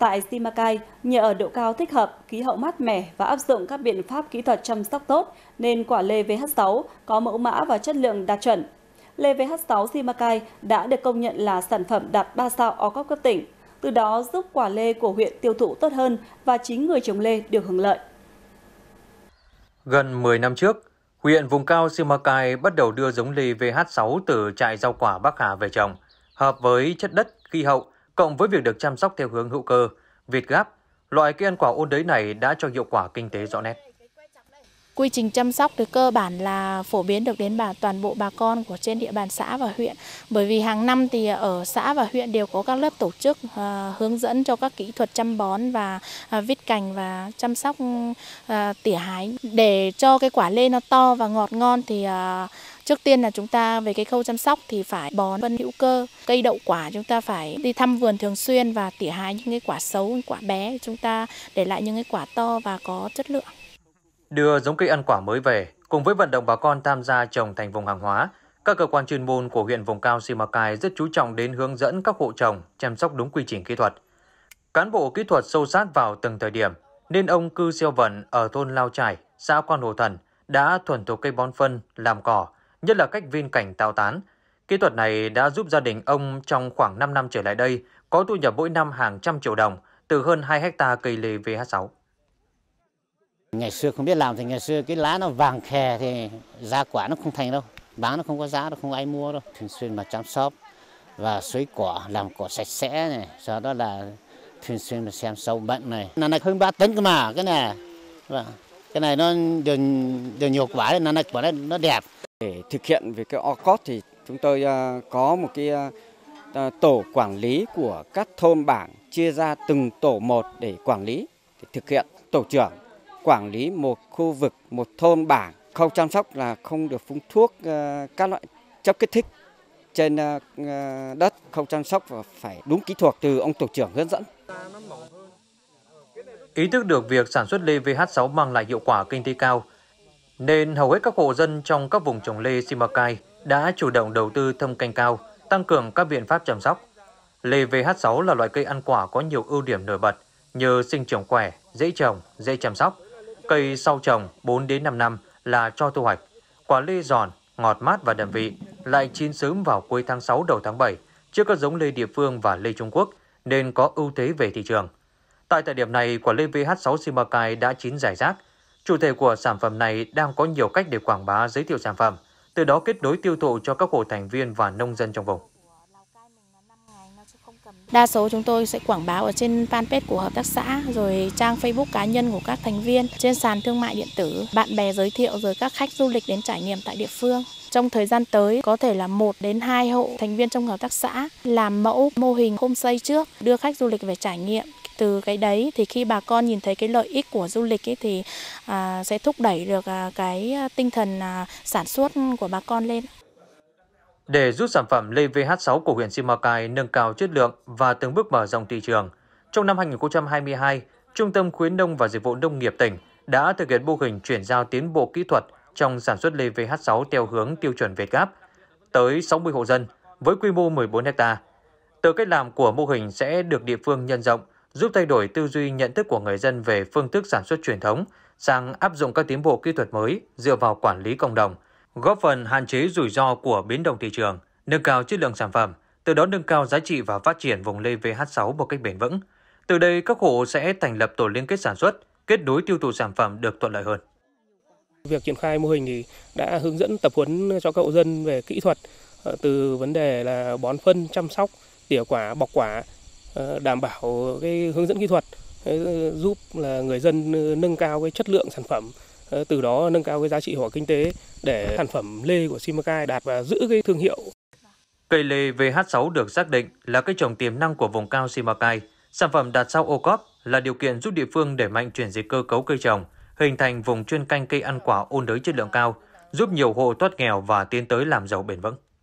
Tại Simacai, nhờ ở độ cao thích hợp, khí hậu mát mẻ và áp dụng các biện pháp kỹ thuật chăm sóc tốt, nên quả lê VH6 có mẫu mã và chất lượng đạt chuẩn. Lê VH6 Simacai đã được công nhận là sản phẩm đạt 3 sao OCOP cấp tỉnh, từ đó giúp quả lê của huyện tiêu thụ tốt hơn và chính người trồng lê được hưởng lợi. Gần 10 năm trước, huyện vùng cao Simacai bắt đầu đưa giống lê VH6 từ trại rau quả Bắc Hà về trồng, hợp với chất đất, khí hậu, cộng với việc được chăm sóc theo hướng hữu cơ, Việt Gáp, loại cây ăn quả ôn đới này đã cho hiệu quả kinh tế rõ nét. Quy trình chăm sóc thì cơ bản là phổ biến được đến toàn bộ bà con của trên địa bàn xã và huyện. Bởi vì hàng năm thì ở xã và huyện đều có các lớp tổ chức hướng dẫn cho các kỹ thuật chăm bón và vít cành và chăm sóc tỉa hái. Để cho cái quả lê nó to và ngọt ngon thì trước tiên là chúng ta về cái khâu chăm sóc thì phải bón phân hữu cơ. Cây đậu quả chúng ta phải đi thăm vườn thường xuyên và tỉa hái những cái quả xấu, những quả bé, chúng ta để lại những cái quả to và có chất lượng. Đưa giống cây ăn quả mới về, cùng với vận động bà con tham gia trồng thành vùng hàng hóa, các cơ quan chuyên môn của huyện vùng cao Simacai rất chú trọng đến hướng dẫn các hộ trồng chăm sóc đúng quy trình kỹ thuật. Cán bộ kỹ thuật sâu sát vào từng thời điểm, nên ông Cư Siêu Vận ở thôn Lao Trải, xã Quan Hồ Thần đã thuần thục cây bón phân, làm cỏ, nhất là cách viên cảnh tạo tán. Kỹ thuật này đã giúp gia đình ông trong khoảng 5 năm trở lại đây có thu nhập mỗi năm hàng trăm triệu đồng từ hơn 2 hectare cây lê VH6. Ngày xưa không biết làm thì ngày xưa cái lá nó vàng khè thì giá quả nó không thành đâu, bán nó không có giá, nó không ai mua đâu. Thường xuyên mà chăm sóc và xới cỏ, làm cỏ sạch sẽ này, sau đó là thường xuyên mà xem sâu bệnh này. Này hơn 3 tấn cơ mà cái này nó đều nhiều quả, này quả nó đẹp. Để thực hiện về cái OCOP thì chúng tôi có một cái tổ quản lý của các thôn bản chia ra từng tổ một để quản lý, để thực hiện. Tổ trưởng quản lý một khu vực, một thôn bản. Khâu chăm sóc là không được phun thuốc các loại chất kích thích trên đất. Khâu chăm sóc và phải đúng kỹ thuật từ ông tổ trưởng hướng dẫn. Ý thức được việc sản xuất lê VH6 mang lại hiệu quả kinh tế cao, nên hầu hết các hộ dân trong các vùng trồng lê Simacai đã chủ động đầu tư thâm canh cao, tăng cường các biện pháp chăm sóc. Lê VH6 là loại cây ăn quả có nhiều ưu điểm nổi bật như sinh trưởng khỏe, dễ trồng, dễ chăm sóc. Cây sau trồng 4 đến 5 năm là cho thu hoạch. Quả lê giòn, ngọt mát và đậm vị, lại chín sớm vào cuối tháng 6 đầu tháng 7 trước các giống lê địa phương và lê Trung Quốc nên có ưu thế về thị trường. Tại thời điểm này, quả lê VH6 Simacai đã chín rải rác. Chủ thể của sản phẩm này đang có nhiều cách để quảng bá giới thiệu sản phẩm, từ đó kết nối tiêu thụ cho các hộ thành viên và nông dân trong vùng. Đa số chúng tôi sẽ quảng bá ở trên fanpage của hợp tác xã, rồi trang Facebook cá nhân của các thành viên, trên sàn thương mại điện tử, bạn bè giới thiệu, rồi các khách du lịch đến trải nghiệm tại địa phương. Trong thời gian tới có thể là 1 đến 2 hộ thành viên trong hợp tác xã làm mô hình homestay trước, đưa khách du lịch về trải nghiệm. Từ cái đấy thì khi bà con nhìn thấy cái lợi ích của du lịch ấy thì sẽ thúc đẩy được cái tinh thần sản xuất của bà con lên. Để giúp sản phẩm lê VH6 của huyện Simacai nâng cao chất lượng và từng bước mở rộng thị trường, trong năm 2022, Trung tâm Khuyến nông và Dịch vụ Nông nghiệp tỉnh đã thực hiện mô hình chuyển giao tiến bộ kỹ thuật trong sản xuất lê VH6 theo hướng tiêu chuẩn Việt Gáp tới 60 hộ dân với quy mô 14 ha. Từ cách làm của mô hình sẽ được địa phương nhân rộng, giúp thay đổi tư duy nhận thức của người dân về phương thức sản xuất truyền thống sang áp dụng các tiến bộ kỹ thuật mới dựa vào quản lý cộng đồng, góp phần hạn chế rủi ro của biến động thị trường, nâng cao chất lượng sản phẩm, từ đó nâng cao giá trị và phát triển vùng lê VH6 một cách bền vững. Từ đây, các hộ sẽ thành lập tổ liên kết sản xuất, kết nối tiêu thụ sản phẩm được thuận lợi hơn. Việc triển khai mô hình thì đã hướng dẫn tập huấn cho các hộ dân về kỹ thuật, từ vấn đề là bón phân, chăm sóc, tỉa quả, bọc quả, đảm bảo cái hướng dẫn kỹ thuật, giúp là người dân nâng cao cái chất lượng sản phẩm, từ đó nâng cao cái giá trị hiệu quả kinh tế để sản phẩm lê của Simacai đạt và giữ cái thương hiệu. Cây lê VH6 được xác định là cây trồng tiềm năng của vùng cao Simacai. Sản phẩm đạt sao OCOP là điều kiện giúp địa phương đẩy mạnh chuyển dịch cơ cấu cây trồng, hình thành vùng chuyên canh cây ăn quả ôn đới chất lượng cao, giúp nhiều hộ thoát nghèo và tiến tới làm giàu bền vững.